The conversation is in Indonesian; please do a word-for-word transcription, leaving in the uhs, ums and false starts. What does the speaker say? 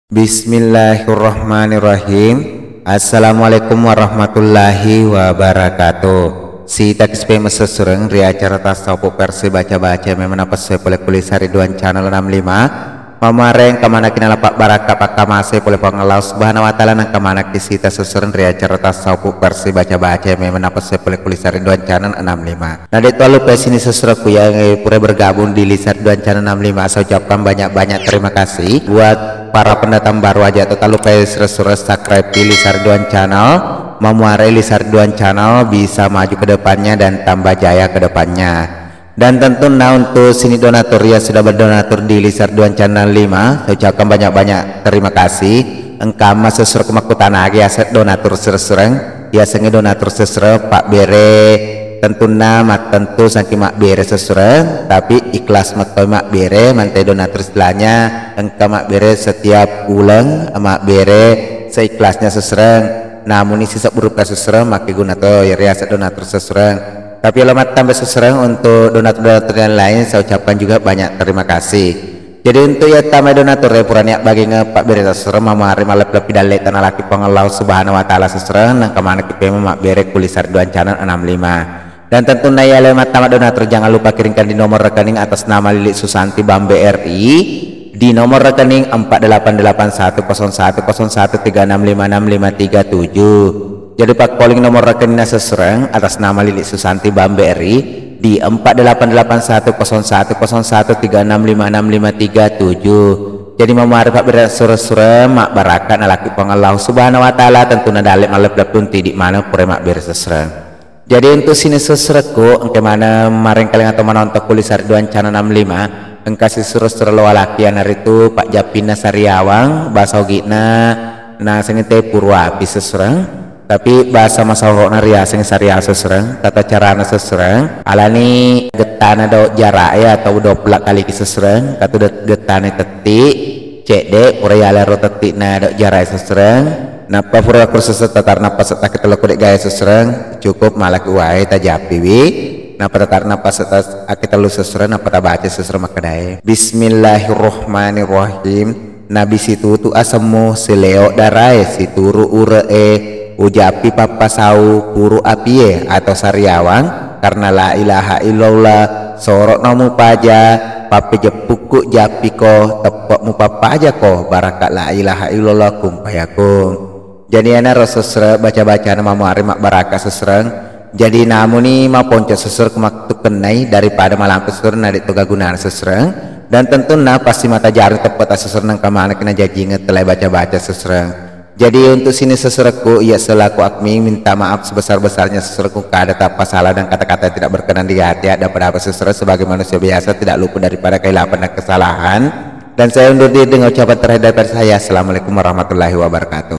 Bismillahirrahmanirrahim. Assalamualaikum warahmatullahi wabarakatuh. Si takis pema sesureng ria acara tasawuf versi baca-baca memang apa saya boleh kulis hari Ridwan channel enam puluh lima mamareng kemana kina lapak baraka pakka masih boleh pengelau subhanahu wa ta'ala nang kemana kisita sesureng ria acara tasawuf versi baca-baca memang apa saya boleh kulis hari Ridwan channel enam puluh lima. Nah itu lupa sini sesuruhku yang pura bergabung di list Ridwan channel enam puluh lima. Saya ucapkan banyak-banyak terima kasih buat para pendatang baru aja. Tetap lupa suruh subscribe di list Ridwan channel, memuarai list Ridwan channel bisa maju ke depannya dan tambah jaya ke depannya. Dan tentu nah untuk sini donatur ya sudah berdonatur di list Ridwan channel lima, saya ucapkan banyak-banyak terima kasih. Engkau masih suruh kemakutan lagi aset donatur serang biasanya donatur seserang Pak Bere tentu nama tentu saking mak bere seserang tapi ikhlas mak mak bere mantai donatur istilahnya engkau mak bere setiap bulan mak bere seikhlasnya seserang namun isi berupa seserang maki guna to ya riasa donatur seserang. Tapi alamat tambah seserang untuk donatur-donatur yang lain saya ucapkan juga banyak terima kasih. Jadi untuk ya tambah donatur ya puranya bagi Pak Bere seserang mamari malap lebih dalek tanah laki pengelau subhanahu wa ta'ala seserang nang kemana kita mak bere kulis Ridwan channel enam puluh lima. Dan tentu naya alamat tambah donatur jangan lupa kirimkan di nomor rekening atas nama Lilik Susanti Bambe R I di nomor rekening empat delapan delapan satu nol satu nol satu tiga enam lima enam lima tiga tujuh. Jadi pak calling nomor rekeningnya seserang atas nama Lilik Susanti Bambe R I di empat delapan delapan satu nol satu nol satu tiga enam lima enam lima tiga tujuh. Jadi memari Pak Bere surah-surah mak barakat nalaki pengelau subhanahu wa ta'ala tentu nadalik malap lepun tidik mana pure mak Bere seserang. Jadi untuk sini seserku engke mana maring kalian atau menonton kulis Ridwan channel enam puluh lima engkasih surah-surah lawalakian hari itu Pak Japina Sariawang bahasa Ogina nah sini teh Purwapi seserang. Tapi bahasa masawro naria sing syariah seserang tata carana seserang alani getana do jarak ya atau do pelak kali seserang katu getane tetik cede pura ro tetik na do jarak seserang napa pura kursus tatar napa setak ketelo kudek gaya seserang cukup malak wae tajapi wi napa tatar napa setak ketelo seserang napa tabaca seserang makadai. Bismillahirrahmanirrahim. Nabi situ tu asemu sileo darai situru uree ujapi papa sau puru apie atau sariawang karena la ilaha illallah sorok nomu paja papi jepuku japi ko tepok mu papa aja ko barakat la ilaha illallah kumpayakum. Jadi ana rasusra baca-baca nama muari mak barakat seserang jadi namun ni ma ponco seser kemaktu kenai daripada malam seser nadik toga gunaan seserang dan tentu na pasti mata jari tepat seser nang kamana kena jajinget telah baca-baca seserang. Jadi untuk sini seserku ya selaku akmi minta maaf sebesar-besarnya seserku kada apa salah dan kata-kata yang tidak berkenan di hati ada pada apa seser sebagai manusia biasa tidak luput daripada keilapan dan kesalahan dan saya undur diri dengan ucapan terakhir dari saya. Assalamualaikum warahmatullahi wabarakatuh.